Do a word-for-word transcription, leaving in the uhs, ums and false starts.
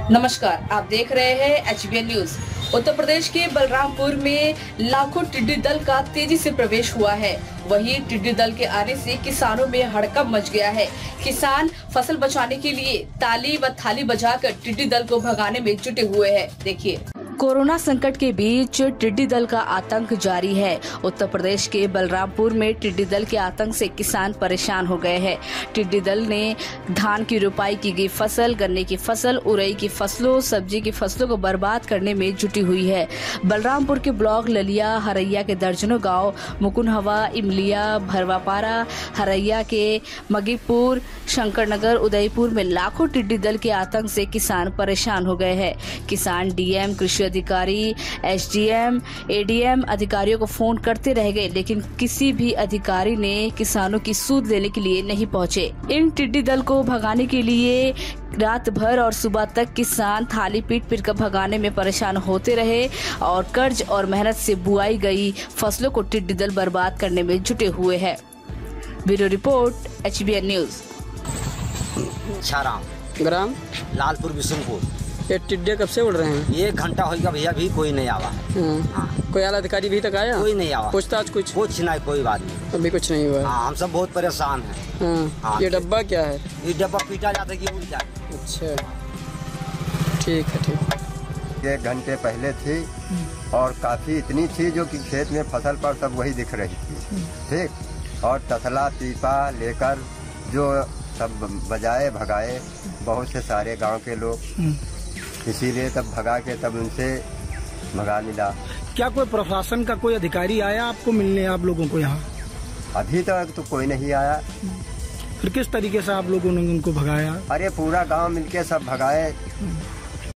नमस्कार, आप देख रहे हैं H B N news. Uttar Pradesh के बलरामपुर में लाखों टिड्डी दल का तेजी से प्रवेश हुआ है। वहीं टिड्डी दल के आने से किसानों में हड़कंप मच गया है। किसान फसल बचाने के लिए ताली व थाली बजाकर टिड्डी दल को भगाने में जुटे हुए हैं। देखिए, कोरोना संकट के बीच टिड्डी दल का आतंक जारी है। उत्तर प्रदेश के बलरामपुर में टिड्डी दल के आतंक से किसान परेशान हो गए हैं। टिड्डी दल ने धान की रुपाई की गई फसल, गन्ने की फसल, उरई की फसलों, सब्जी की फसलों को बर्बाद करने में जुटी हुई है। बलरामपुर के ब्लॉक ललिया, हरैया के दर्जनों गांव, मुकुंदहवा, इमलिया, भरवापारा, हरैया के मगीपुर, शंकरनगर, उदयपुर में लाखों टिड्डी दल के आतंक से किसान परेशान हो गए हैं। किसान डीएम, कृषि अधिकारी, एसडीएम, एडीएम अधिकारियों को फोन करते रह गए, लेकिन किसी भी अधिकारी ने किसानों की सूद लेने के लिए नहीं पहुंचे। इन टिड्डी दल को भगाने के लिए रात भर और सुबह तक किसान थाली पीट पीट कर भगाने में परेशान होते रहे और कर्ज और मेहनत से बुआई गई फसलों को टिड्डी दल बर्बाद करने में जुटे हुए हैं। Bureau report, H B N news. छाराम ग्राम लालपुर बिशुनपुर। ये टिड्डे कब से उड़ रहे हैं? एक घंटा हो गया भैया, भी कोई नहीं आवा है। हाँ। कोई आला अधिकारी भी तक आया? कोई नहीं आवा। पूछताछ कुछ कुछ नहीं, कोई बात नहीं, अभी कुछ नहीं हुआ। हाँ, हम सब बहुत परेशान हैं। हाँ। हाँ। ये डब्बा क्या है? ये डब्बा पीटा जाता है कि उड़ जाए। अच्छा, ठीक है, ठीक। एक घंटे पहले थी और काफी इतनी थी जो कि खेत में फसल पर सब वही दिख रही थी। ठीक, और तसला पीपा लेकर जो सब बजाए भगाए बहुत से सारे गांव के लोग, इसीलिए तब भगा के तब उनसे भगा मिला। क्या कोई प्रशासन का कोई अधिकारी आया आपको मिलने, आप लोगों को यहाँ? अभी तक तो कोई नहीं आया। फिर किस तरीके से आप लोगों ने उनको भगाया? अरे पूरा गांव मिलके सब भगाए।